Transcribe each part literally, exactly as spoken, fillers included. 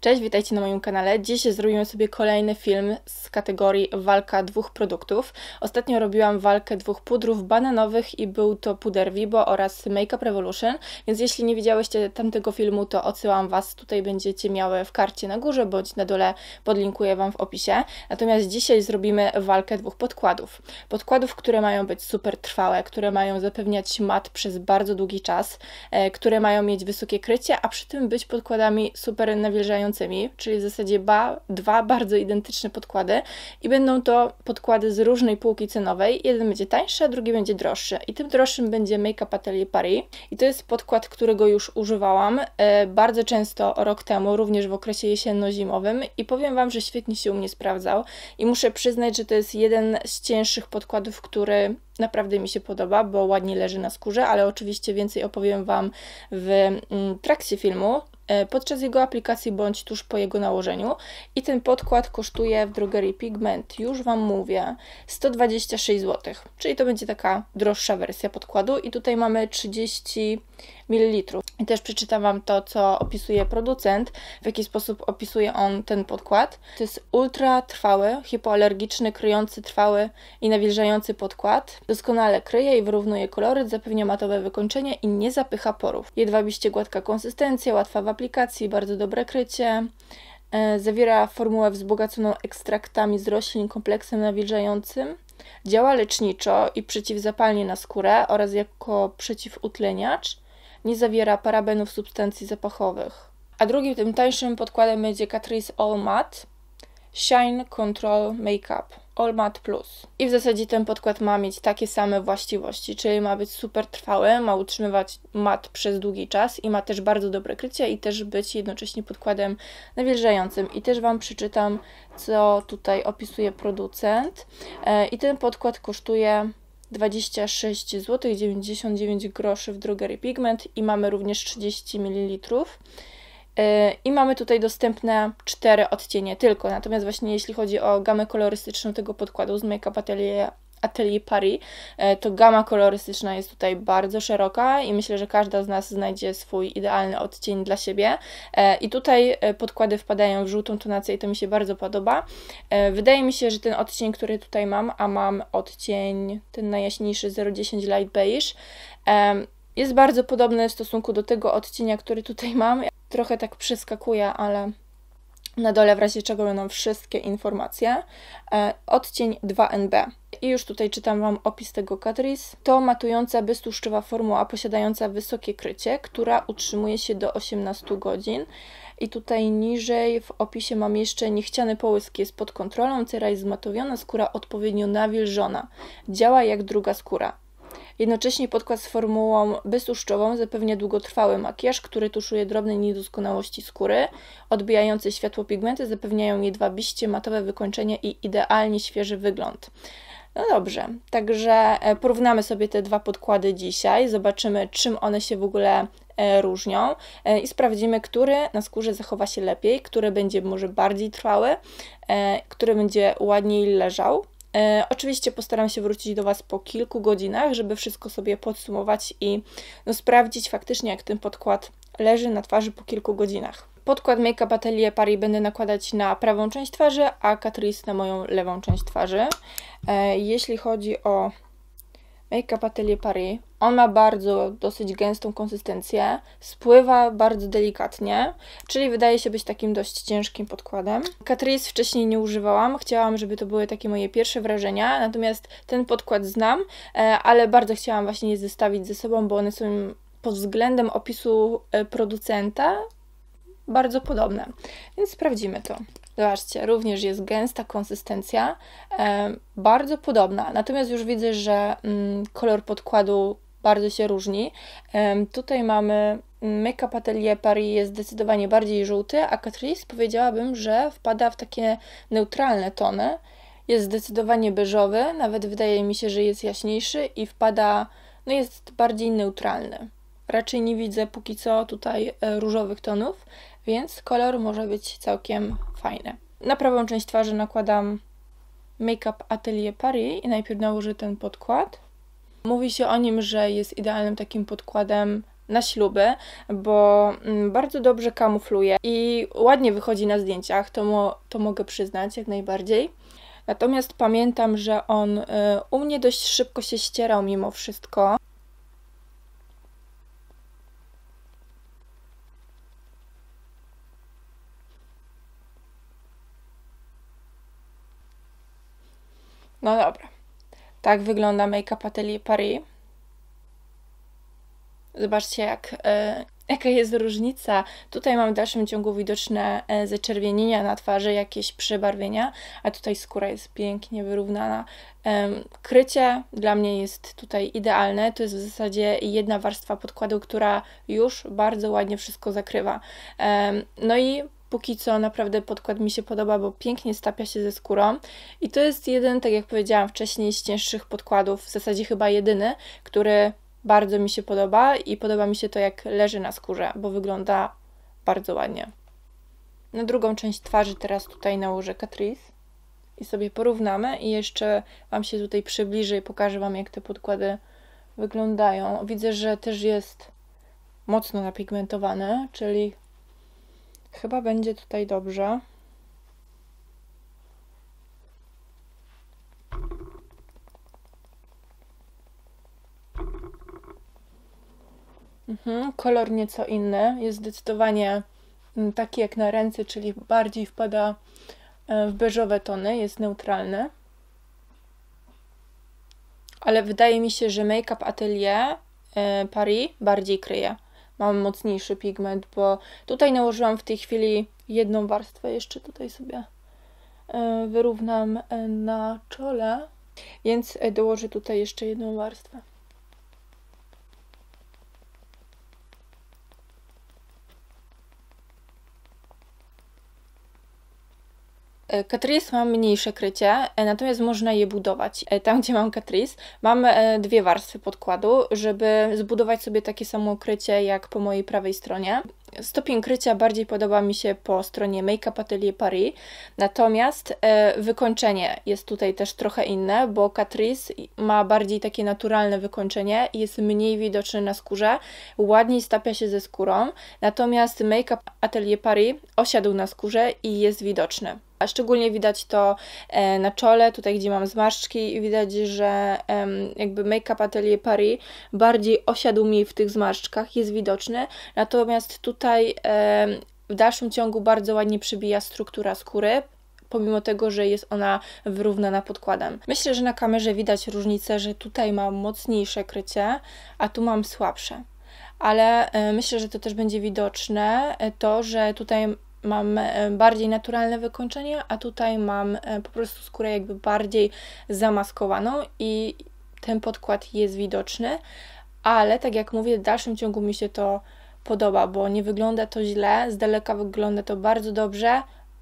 Cześć, witajcie na moim kanale. Dzisiaj zrobimy sobie kolejny film z kategorii walka dwóch produktów. Ostatnio robiłam walkę dwóch pudrów bananowych i był to puder Vibo oraz Make Up Revolution, więc jeśli nie widziałyście tamtego filmu, to odsyłam Was. Tutaj będziecie miały w karcie na górze bądź na dole, podlinkuję Wam w opisie. Natomiast dzisiaj zrobimy walkę dwóch podkładów. Podkładów, które mają być super trwałe, które mają zapewniać mat przez bardzo długi czas, e, które mają mieć wysokie krycie, a przy tym być podkładami super nawilżającymi, czyli w zasadzie ba, dwa bardzo identyczne podkłady i będą to podkłady z różnej półki cenowej. Jeden będzie tańszy, a drugi będzie droższy. I tym droższym będzie Make Up Atelier Paris. I to jest podkład, którego już używałam e, bardzo często rok temu, również w okresie jesienno-zimowym i powiem Wam, że świetnie się u mnie sprawdzał. I muszę przyznać, że to jest jeden z cięższych podkładów, który naprawdę mi się podoba, bo ładnie leży na skórze, ale oczywiście więcej opowiem Wam w mm, trakcie filmu, podczas jego aplikacji bądź tuż po jego nałożeniu. I ten podkład kosztuje w drogerii Pigment, już Wam mówię, sto dwadzieścia sześć złotych, czyli to będzie taka droższa wersja podkładu i tutaj mamy trzydzieści mililitrów. I też przeczytam Wam to, co opisuje producent, w jaki sposób opisuje on ten podkład. To jest ultra trwały, hipoalergiczny, kryjący, trwały i nawilżający podkład. Doskonale kryje i wyrównuje koloryt, zapewnia matowe wykończenie i nie zapycha porów. Jedwabiście gładka konsystencja, łatwa w aplikacji, bardzo dobre krycie. Zawiera formułę wzbogaconą ekstraktami z roślin, kompleksem nawilżającym. Działa leczniczo i przeciwzapalnie na skórę oraz jako przeciwutleniacz. Nie zawiera parabenów, substancji zapachowych. A drugim, tym tańszym podkładem będzie Catrice All Matte Shine Control Makeup All Matte Plus. I w zasadzie ten podkład ma mieć takie same właściwości, czyli ma być super trwały, ma utrzymywać mat przez długi czas i ma też bardzo dobre krycie i też być jednocześnie podkładem nawilżającym. I też Wam przeczytam, co tutaj opisuje producent. I ten podkład kosztuje dwadzieścia sześć złotych dziewięćdziesiąt dziewięć groszy w drogerii Pigment i mamy również trzydzieści mililitrów. I mamy tutaj dostępne cztery odcienie tylko, natomiast właśnie jeśli chodzi o gamę kolorystyczną tego podkładu z Make Up Atelier, Atelier Paris, to gama kolorystyczna jest tutaj bardzo szeroka i myślę, że każda z nas znajdzie swój idealny odcień dla siebie. I tutaj podkłady wpadają w żółtą tonację i to mi się bardzo podoba. Wydaje mi się, że ten odcień, który tutaj mam, a mam odcień ten najjaśniejszy zero dziesięć Light Beige, jest bardzo podobny w stosunku do tego odcienia, który tutaj mam. Trochę tak przeskakuje, ale na dole w razie czego będą wszystkie informacje. E, odcień dwa N B. I już tutaj czytam Wam opis tego Catrice. To matująca, beztłuszczowa formuła posiadająca wysokie krycie, która utrzymuje się do osiemnastu godzin. I tutaj niżej w opisie mam jeszcze niechciany połysk jest pod kontrolą, cera jest zmatowiona, skóra odpowiednio nawilżona. Działa jak druga skóra. Jednocześnie podkład z formułą beztłuszczową zapewnia długotrwały makijaż, który tuszuje drobne niedoskonałości skóry. Odbijające światło pigmenty zapewniają jedwabiście matowe wykończenie i idealnie świeży wygląd. No dobrze, także porównamy sobie te dwa podkłady dzisiaj, zobaczymy, czym one się w ogóle różnią i sprawdzimy, który na skórze zachowa się lepiej, który będzie może bardziej trwały, który będzie ładniej leżał. E, oczywiście postaram się wrócić do Was po kilku godzinach, żeby wszystko sobie podsumować i no, sprawdzić faktycznie, jak ten podkład leży na twarzy po kilku godzinach. Podkład Make Up Atelier Paris będę nakładać na prawą część twarzy, a Catrice na moją lewą część twarzy. E, jeśli chodzi o Make Up Atelier Paris, on ma bardzo dosyć gęstą konsystencję, spływa bardzo delikatnie, czyli wydaje się być takim dość ciężkim podkładem. Catrice wcześniej nie używałam, chciałam, żeby to były takie moje pierwsze wrażenia, natomiast ten podkład znam, ale bardzo chciałam właśnie je zestawić ze sobą, bo one są pod względem opisu producenta bardzo podobne, więc sprawdzimy to. Zobaczcie, również jest gęsta konsystencja, e, bardzo podobna, natomiast już widzę, że mm, kolor podkładu bardzo się różni. E, tutaj mamy Make Up Atelier Paris jest zdecydowanie bardziej żółty, a Catrice powiedziałabym, że wpada w takie neutralne tony. Jest zdecydowanie beżowy, nawet wydaje mi się, że jest jaśniejszy i wpada, no jest bardziej neutralny. Raczej nie widzę póki co tutaj e, różowych tonów, więc kolor może być całkiem fajny. Na prawą część twarzy nakładam Make Up Atelier Paris i najpierw nałożę ten podkład. Mówi się o nim, że jest idealnym takim podkładem na śluby, bo bardzo dobrze kamufluje i ładnie wychodzi na zdjęciach, to, mo to mogę przyznać jak najbardziej. Natomiast pamiętam, że on y, u mnie dość szybko się ścierał mimo wszystko. No dobra, tak wygląda Make-up Atelier Paris. Zobaczcie, jak, y, jaka jest różnica. Tutaj mam w dalszym ciągu widoczne y, zaczerwienienia na twarzy, jakieś przebarwienia, a tutaj skóra jest pięknie wyrównana. Y, krycie dla mnie jest tutaj idealne. To jest w zasadzie jedna warstwa podkładu, która już bardzo ładnie wszystko zakrywa. Y, no i póki co naprawdę podkład mi się podoba, bo pięknie stapia się ze skórą i to jest jeden, tak jak powiedziałam wcześniej, z cięższych podkładów, w zasadzie chyba jedyny, który bardzo mi się podoba i podoba mi się to, jak leży na skórze, bo wygląda bardzo ładnie. Na drugą część twarzy teraz tutaj nałożę Catrice i sobie porównamy i jeszcze Wam się tutaj przybliżę i pokażę Wam, jak te podkłady wyglądają. Widzę, że też jest mocno napigmentowany, czyli chyba będzie tutaj dobrze. Mhm, kolor nieco inny, jest zdecydowanie taki jak na ręce, czyli bardziej wpada w beżowe tony, jest neutralny. Ale wydaje mi się, że Make-up Atelier Paris bardziej kryje. Mam mocniejszy pigment, bo tutaj nałożyłam w tej chwili jedną warstwę, jeszcze tutaj sobie wyrównam na czole, więc dołożę tutaj jeszcze jedną warstwę. Catrice mam mniejsze krycie, natomiast można je budować. Tam, gdzie mam Catrice, mam dwie warstwy podkładu, żeby zbudować sobie takie samo krycie jak po mojej prawej stronie. Stopień krycia bardziej podoba mi się po stronie Make-up Atelier Paris, natomiast wykończenie jest tutaj też trochę inne, bo Catrice ma bardziej takie naturalne wykończenie i jest mniej widoczny na skórze, ładniej stapia się ze skórą, natomiast Make-up Atelier Paris osiadł na skórze i jest widoczny. A szczególnie widać to na czole, tutaj gdzie mam zmarszczki, widać, że jakby Make-up Atelier Paris bardziej osiadł mi w tych zmarszczkach, jest widoczny, natomiast tutaj w dalszym ciągu bardzo ładnie przybija struktura skóry, pomimo tego, że jest ona wyrównana podkładem. Myślę, że na kamerze widać różnicę, że tutaj mam mocniejsze krycie, a tu mam słabsze. Ale myślę, że to też będzie widoczne, to, że tutaj mam bardziej naturalne wykończenie, a tutaj mam po prostu skórę jakby bardziej zamaskowaną i ten podkład jest widoczny, ale tak jak mówię, w dalszym ciągu mi się to podoba, bo nie wygląda to źle, z daleka wygląda to bardzo dobrze,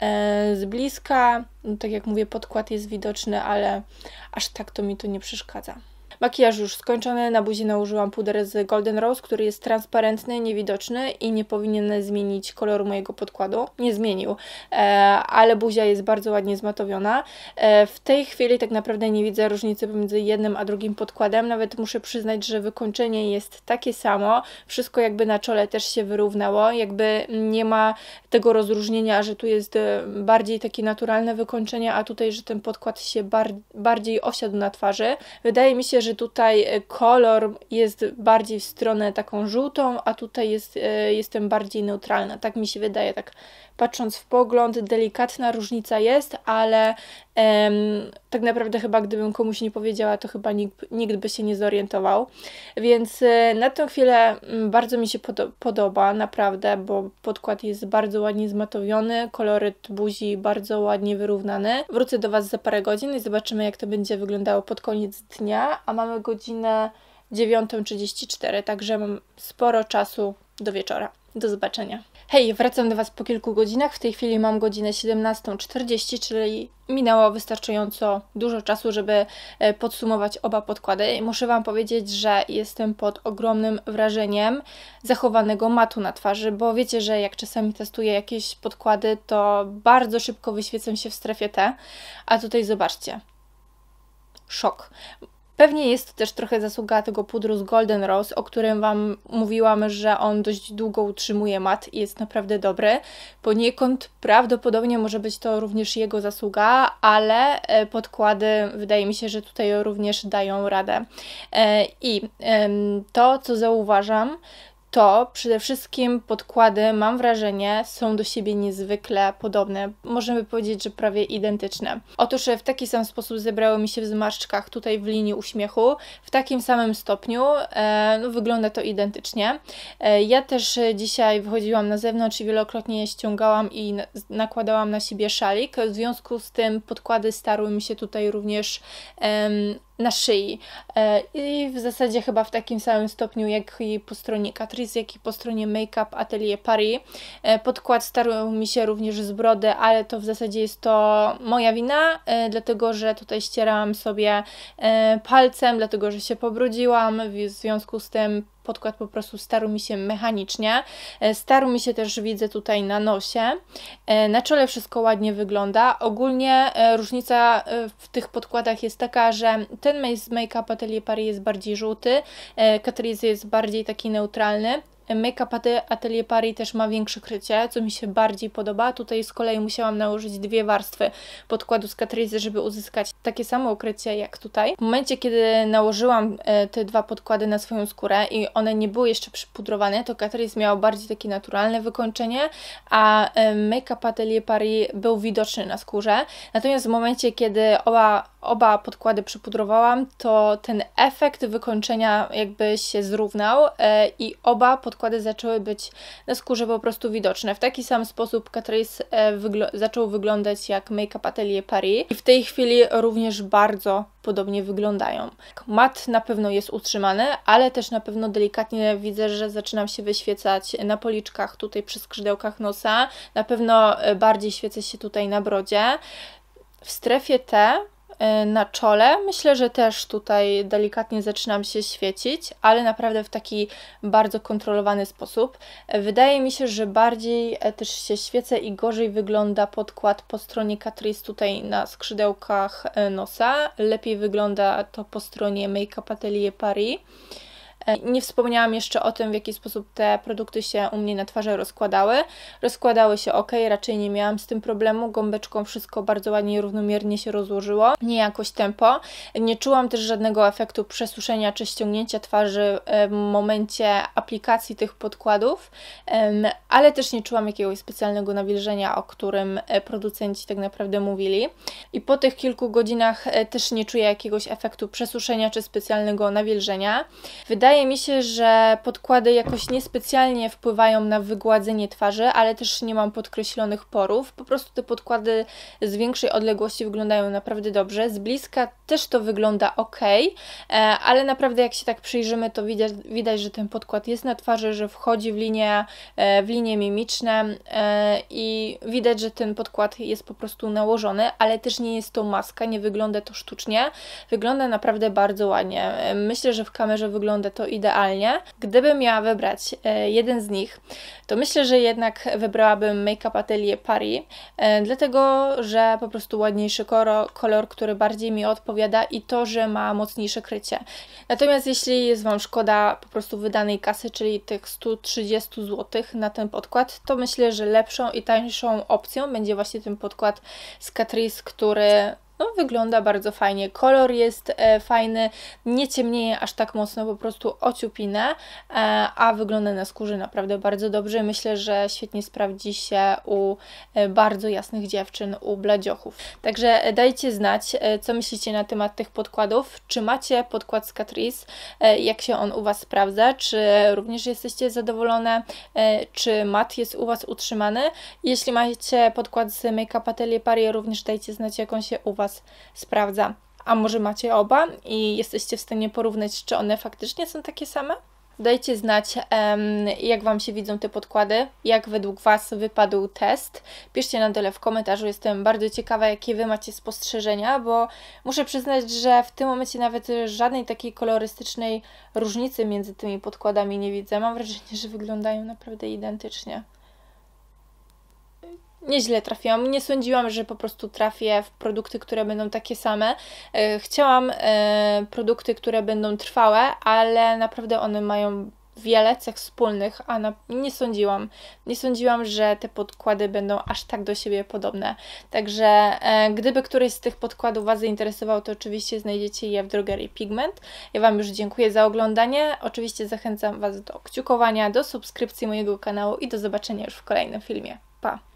z bliska, no tak jak mówię, podkład jest widoczny, ale aż tak to mi to nie przeszkadza. Makijaż już skończony, na buzi nałożyłam puder z Golden Rose, który jest transparentny, niewidoczny i nie powinien zmienić koloru mojego podkładu. Nie zmienił, e, ale buzia jest bardzo ładnie zmatowiona. E, w tej chwili tak naprawdę nie widzę różnicy pomiędzy jednym a drugim podkładem, nawet muszę przyznać, że wykończenie jest takie samo, wszystko jakby na czole też się wyrównało, jakby nie ma tego rozróżnienia, że tu jest bardziej takie naturalne wykończenie, a tutaj, że ten podkład się bar bardziej osiadł na twarzy. Wydaje mi się, że tutaj kolor jest bardziej w stronę taką żółtą, a tutaj jest, jestem bardziej neutralna. Tak mi się wydaje, tak patrząc w pogląd, delikatna różnica jest, ale em, tak naprawdę chyba gdybym komuś nie powiedziała, to chyba nikt, nikt by się nie zorientował. Więc e, na tę chwilę bardzo mi się podo podoba, naprawdę, bo podkład jest bardzo ładnie zmatowiony, koloryt buzi bardzo ładnie wyrównany. Wrócę do Was za parę godzin i zobaczymy, jak to będzie wyglądało pod koniec dnia, a mamy godzinę dziewiątą trzydzieści cztery, także mam sporo czasu do wieczora. Do zobaczenia. Hej, wracam do Was po kilku godzinach. W tej chwili mam godzinę siedemnastą czterdzieści, czyli minęło wystarczająco dużo czasu, żeby podsumować oba podkłady. Muszę Wam powiedzieć, że jestem pod ogromnym wrażeniem zachowanego matu na twarzy, bo wiecie, że jak czasami testuję jakieś podkłady, to bardzo szybko wyświecam się w strefie T, a tutaj zobaczcie. Szok. Pewnie jest to też trochę zasługa tego pudru z Golden Rose, o którym Wam mówiłam, że on dość długo utrzymuje mat i jest naprawdę dobry. Poniekąd prawdopodobnie może być to również jego zasługa, ale podkłady wydaje mi się, że tutaj również dają radę. I to, co zauważam, to przede wszystkim podkłady, mam wrażenie, są do siebie niezwykle podobne. Możemy powiedzieć, że prawie identyczne. Otóż w taki sam sposób zebrały mi się w zmarszczkach tutaj w linii uśmiechu. W takim samym stopniu e, no, wygląda to identycznie. E, ja też dzisiaj wychodziłam na zewnątrz i wielokrotnie je ściągałam i na, nakładałam na siebie szalik. W związku z tym podkłady starły mi się tutaj również e, na szyi i w zasadzie chyba w takim samym stopniu jak i po stronie Catrice, jak i po stronie Make Up Atelier Paris. Podkład starł mi się również z brody, ale to w zasadzie jest to moja wina, dlatego że tutaj ścierałam sobie palcem, dlatego że się pobrudziłam, w związku z tym podkład po prostu starł mi się mechanicznie. Starł mi się też, widzę tutaj na nosie. Na czole wszystko ładnie wygląda. Ogólnie różnica w tych podkładach jest taka, że ten z Make Up Atelier Paris jest bardziej żółty, Catrice jest bardziej taki neutralny. Make Up Atelier Paris też ma większe krycie, co mi się bardziej podoba. Tutaj z kolei musiałam nałożyć dwie warstwy podkładu z Catrice, żeby uzyskać takie samo ukrycie jak tutaj. W momencie, kiedy nałożyłam te dwa podkłady na swoją skórę i one nie były jeszcze przypudrowane, to Catrice miał bardziej takie naturalne wykończenie, a Make Up Atelier Paris był widoczny na skórze. Natomiast w momencie, kiedy oba Oba podkłady przypudrowałam, to ten efekt wykończenia jakby się zrównał e, i oba podkłady zaczęły być na skórze po prostu widoczne. W taki sam sposób Catrice e, wygl zaczął wyglądać jak Make Up Atelier Paris i w tej chwili również bardzo podobnie wyglądają. Mat na pewno jest utrzymany, ale też na pewno delikatnie widzę, że zaczynam się wyświecać na policzkach, tutaj przy skrzydełkach nosa. Na pewno bardziej świecę się tutaj na brodzie. W strefie T na czole myślę, że też tutaj delikatnie zaczynam się świecić, ale naprawdę w taki bardzo kontrolowany sposób. Wydaje mi się, że bardziej też się świecę i gorzej wygląda podkład po stronie Catrice tutaj na skrzydełkach nosa. Lepiej wygląda to po stronie Make Up Atelier Paris. Nie wspomniałam jeszcze o tym, w jaki sposób te produkty się u mnie na twarzy rozkładały. Rozkładały się ok, raczej nie miałam z tym problemu. Gąbeczką wszystko bardzo ładnie i równomiernie się rozłożyło, nie jakoś tempo. Nie czułam też żadnego efektu przesuszenia czy ściągnięcia twarzy w momencie aplikacji tych podkładów, ale też nie czułam jakiegoś specjalnego nawilżenia, o którym producenci tak naprawdę mówili. I po tych kilku godzinach też nie czuję jakiegoś efektu przesuszenia czy specjalnego nawilżenia. Wydaje Wydaje mi się, że podkłady jakoś niespecjalnie wpływają na wygładzenie twarzy, ale też nie mam podkreślonych porów. Po prostu te podkłady z większej odległości wyglądają naprawdę dobrze. Z bliska też to wygląda ok, ale naprawdę jak się tak przyjrzymy, to widać, widać, że ten podkład jest na twarzy, że wchodzi w linie, w linie mimiczne i widać, że ten podkład jest po prostu nałożony, ale też nie jest to maska, nie wygląda to sztucznie. Wygląda naprawdę bardzo ładnie. Myślę, że w kamerze wygląda to idealnie. Gdybym miała wybrać e, jeden z nich, to myślę, że jednak wybrałabym Make Up Atelier Paris, e, dlatego, że po prostu ładniejszy kolor, kolor, który bardziej mi odpowiada i to, że ma mocniejsze krycie. Natomiast jeśli jest Wam szkoda po prostu wydanej kasy, czyli tych stu trzydziestu złotych na ten podkład, to myślę, że lepszą i tańszą opcją będzie właśnie ten podkład z Catrice, który no, wygląda bardzo fajnie. Kolor jest e, fajny, nie ciemnieje aż tak mocno, po prostu ociupinę, e, a wygląda na skórze naprawdę bardzo dobrze. Myślę, że świetnie sprawdzi się u e, bardzo jasnych dziewczyn, u bladziochów. Także dajcie znać, e, co myślicie na temat tych podkładów. Czy macie podkład z Catrice? E, jak się on u Was sprawdza? Czy również jesteście zadowolone? E, czy mat jest u Was utrzymany? Jeśli macie podkład z Make Up Atelier Paris, również dajcie znać, jak on się u Was sprawdza. A może macie oba i jesteście w stanie porównać, czy one faktycznie są takie same? Dajcie znać, um, jak Wam się widzą te podkłady, jak według Was wypadł test. Piszcie na dole w komentarzu, jestem bardzo ciekawa, jakie Wy macie spostrzeżenia, bo muszę przyznać, że w tym momencie nawet żadnej takiej kolorystycznej różnicy między tymi podkładami nie widzę. Mam wrażenie, że wyglądają naprawdę identycznie. nieźle trafiłam. Nie sądziłam, że po prostu trafię w produkty, które będą takie same. Chciałam produkty, które będą trwałe, ale naprawdę one mają wiele cech wspólnych, a na, nie sądziłam. Nie sądziłam, że te podkłady będą aż tak do siebie podobne. Także e, gdyby któryś z tych podkładów Was zainteresował, to oczywiście znajdziecie je w drogerii Pigment. Ja Wam już dziękuję za oglądanie. Oczywiście zachęcam Was do kciukowania, do subskrypcji mojego kanału i do zobaczenia już w kolejnym filmie. Pa!